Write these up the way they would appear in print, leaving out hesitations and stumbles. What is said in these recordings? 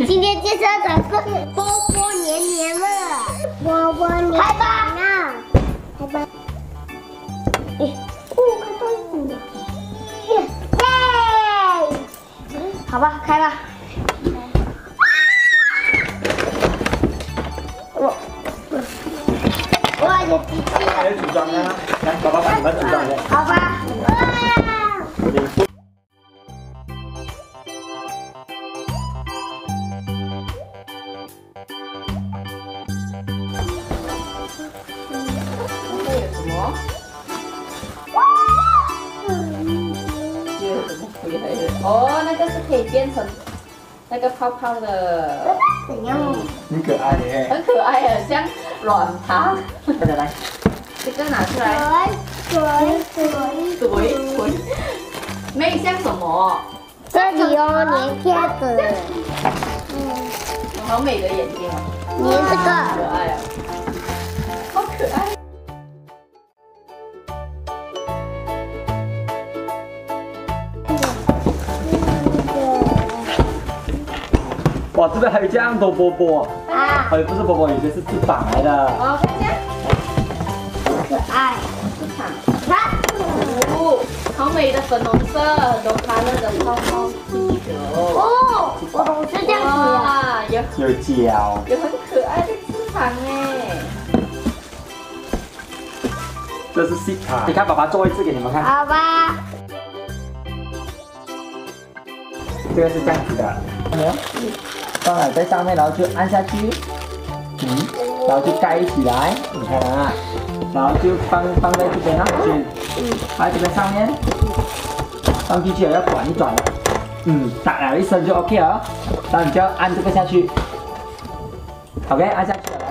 今天介绍的是波波黏黏乐，波波黏黏乐，开吧！看到一股，耶！好吧，开吧。哇，有机器了！ 来组装啊！来，爸爸帮你们组装一下。 好吧。 哦，那个是可以变成那个泡泡的， 怎样？ 很可爱耶！ 很可爱的，像软糖。 快点来， 这个拿出来。对，妹像什么？ 这里有粘贴纸， 好美的眼睛哦， 粘这可个。 爱啊，好可爱。 哇，这边还有这样多波波啊， 还有不是波波，有些是翅膀来的。 哦，看一下， 可爱。 看，哦，好美的粉红色，很多快乐的泡泡气球。 哦，我是这样子的。 哇， 有脚， 有很可爱的翅膀哎。 这是西卡。你看，爸爸做一次给你们看。 好吧。 这个是这样子的，看到没有？放了在上面，然后就按下去，然后就盖起来，你看啊，然后就放在这边啊，放在这边上面，放进去了要转一转，打了一声就 OK 了，然后你就要按这个下去 ，OK， 按下去了，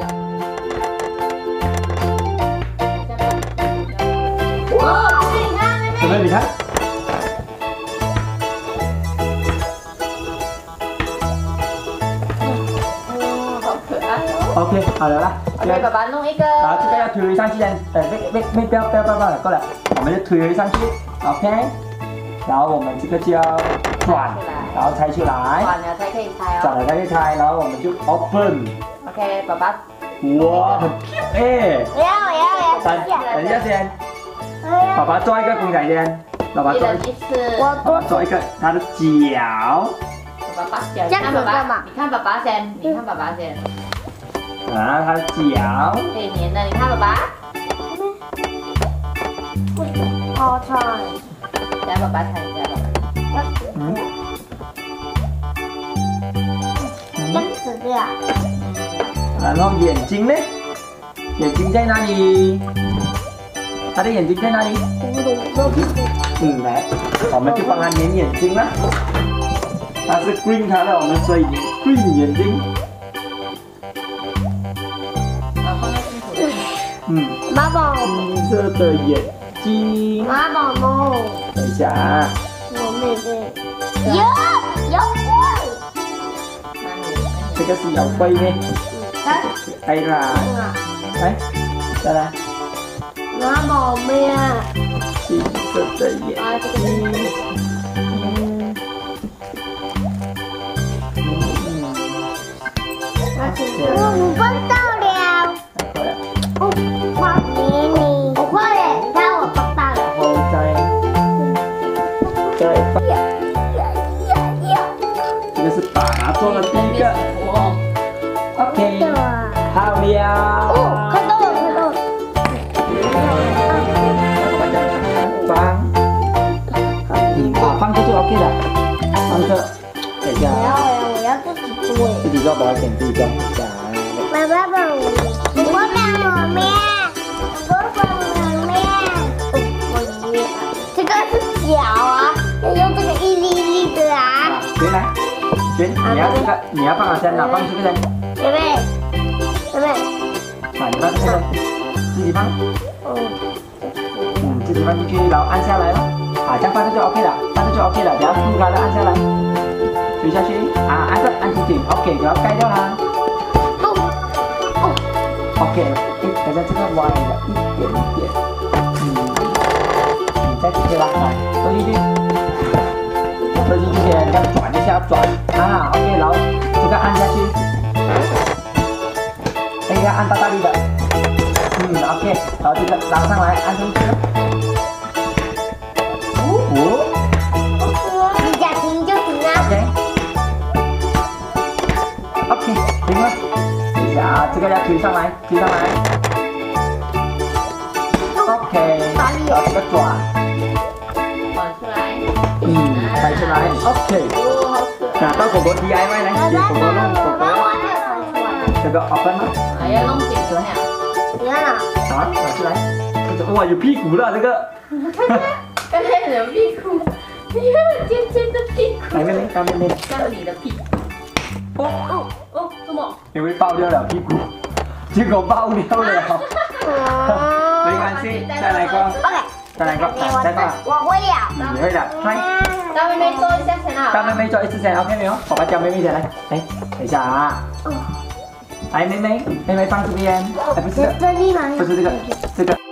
哇，你看妹妹。 有没有？你看。OK， 好了啦。 OK， 爸爸弄一个。 然后这个要推上去的，不要了，够了，我们就推上去 ，OK。然后我们这个就要转，然后拆出来。 转了才可以拆哦。 转了才可以拆，然后我们就 open。 OK， 爸爸。 哇，很漂亮。 我要。 等一下先，爸爸做一个公仔先，爸爸做一次，爸爸做一个他的脚。 爸爸脚，你看爸爸，你看爸爸先，你看爸爸先。 啊，他的脚。 可以粘的，你看爸爸。 好惨。 来，爸爸踩一下。 这样子的。 然后眼睛呢？眼睛在哪里？他的眼睛在哪里？来，我们就帮他粘眼睛了。它是 green color， 我们所以 green 眼睛。 妈宝。 金色的眼睛。 妈宝梦。 等一下啊。 我妹妹。有龟。 这个是有龟呢。哎啦。来，再来。 妈宝妹啊。 金色的眼睛。 5分到了。哇，你快点，你看我放大了。 然后再放。这个是爸爸做的第一个。OK， 好了。 哦，看到了。 放这就 OK 了。放这，等一下。 我要自己做。 自己做，把它剪自己做。 爸爸帮我面，这个是脚啊，要用这个一粒一粒的啊。 学来，你要这个，你要放哪先？哪放这个先？ 妹妹， 你放这个先，自己放。自己放进去，然后按下来了。这样放这就 OK 了，放这就 OK 了，不要铺开了，按下来，推下去，按紧紧 ，OK， 不要盖掉它。OK， 等下这个歪了一点点，你再继续拉来，收进去先，这样转一下，转，OK，然后后这个拉上来，按上去。哦。 你想停就停啊。 OK， 停了。等一下啊，这个要推上来，推上来。OK， 然后这个转。 转出来。 抬出来。OK。 哦，好可爱。 那到狗狗 DIY 来，给狗狗弄狗狗。这个 open 吗？ 哎呀，弄紧了呀。 不要了。 好，拿出来。哇，有屁股了这个。 刚才有屁股，你有尖尖的屁股。 来妹妹，到妹妹。 像你的屁。 哦， 什么？ 因为爆掉了屁股，结果爆掉了。没关系，再来个。 OK。 再来个，再吧。 我会了。 你会的，来。 让妹妹做一下先啊。 让妹妹做一次先 ，OK 没有？爸爸教妹妹先来。哎，等一下啊。来，妹妹，妹妹放这边。哎，不是这个， 这地方不是这个，这个。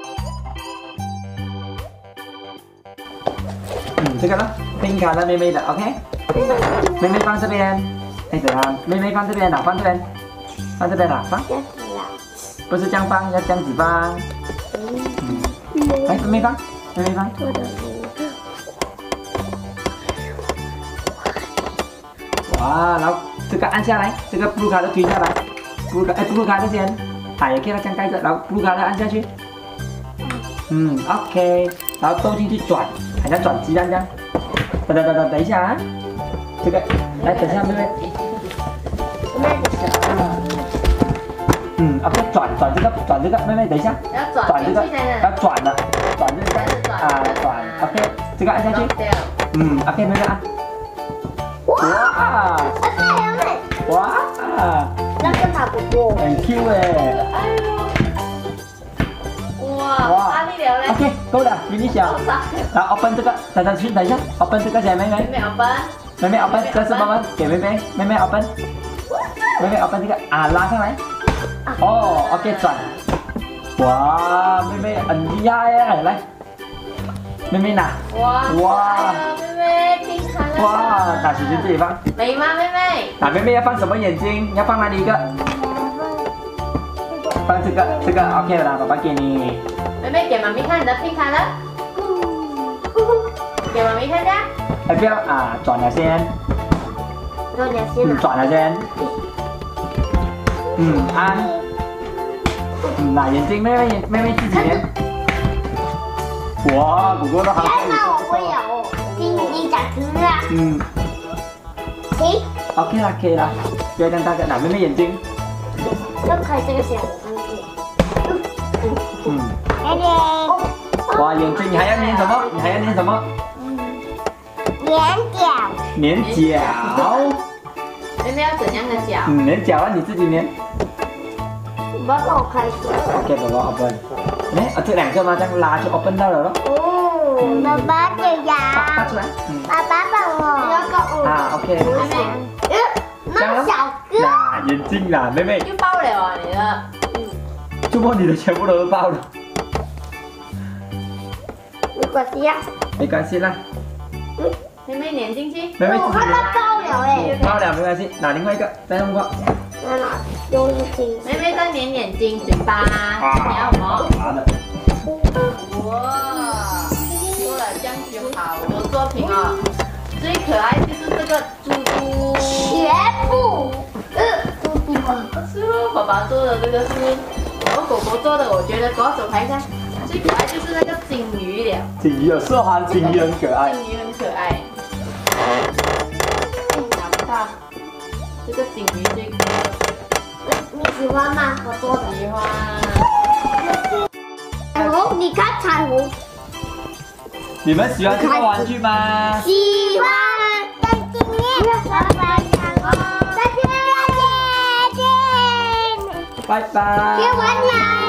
这个呢，pin卡的妹妹的 ，OK。妹妹放这边。哎，等下，妹妹放这边哪？放这边，放这边哪？放。不是这样放，要这样子放。来，妹妹放，妹妹放。哇，然后这个按下来，这个 blue 卡的推下来，blue 卡的先，也可以这样盖着，然后 blue 卡的按下去。OK， 然后倒进去转，好像转鸡蛋这样。等一下啊，这个，来等一下妹妹。OK， 转这个，妹妹等一下。 要转这个， 要转的，转这个转 ，OK， 这个按下去。OK， 妹妹按。哇！哇！ 那个跑不过。 很 Q 哎。 哇！哪里了嘞 ？OK， 够了，给你小。然后 open 这个，等一下 ，open 这个先，妹妹。妹妹 open， 这是妈妈给妹妹，妹妹 open。妹妹 open 这个拉上来。哦 ，OK 转。哇，妹妹很厉害耶，来。妹妹拿。哇！ 妹妹pin卡了。 哇，拿起去自己放。 美吗，妹妹？ 妹妹要放什么眼睛？要放哪里一个？放这个 OK 了，爸爸给你。 妹妹给妈咪看你的pin卡了。给妈咪看下。 哎，不要转了先。转了先。按。拿眼睛，妹妹自己连。哇，哥哥都好。 我会了，你讲停了。停。 OK 啦，可以啦，不要这样大个，拿妹妹眼睛。 要开这个先， 哇，眼睛，你还要粘什么？你还要粘什么？ 粘脚。 粘脚。 妹妹要怎样的脚？ 粘脚啊，你自己粘。 爸爸我开始。 OK， 宝宝 open。哎，这两个嘛，这样拉就 open 到了咯。 爸爸的牙。 拔出来。 爸爸帮我。 OK。 妹妹。那小哥。 眼睛啦，妹妹。 又爆了啊，你的。 就摸你的全部都爆了。 没关系呀。 没关系啦。 妹妹粘进去。 妹妹自己粘。 爆了哎。 爆了没关系，拿另外一个再用过。 用眼睛。 妹妹再粘眼睛、嘴巴，你要什么？哇，做了这样就好多作品哦。最可爱就是这个猪猪。 全部。猪猪吗？ 是哦，爸爸做的这个是，然后狗狗做的，我觉得狗手拍一下，最可爱就是那个金鱼了。 金鱼有色环，金鱼很可爱。 金鱼很可爱。拿不到，这个金鱼最可爱。 你喜欢吗？我做的。 喜欢。 彩虹，你看彩虹。 你们喜欢这个玩具吗？ 喜欢。再见，拜拜，彩虹。再见。 拜拜。 给我拿。